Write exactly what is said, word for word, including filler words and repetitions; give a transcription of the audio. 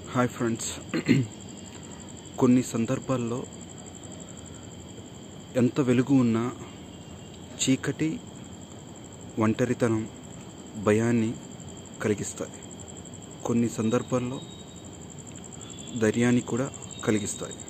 Hi friends, కొన్ని సందర్భాల్లో ఎంత వెలుగు ఉన్నా చీకటి ఒంటరితనం భయాన్ని కలిగిస్తాయి. కొన్ని సందర్భాల్లో ధైర్యాన్ని కూడా కలిగిస్తాయి.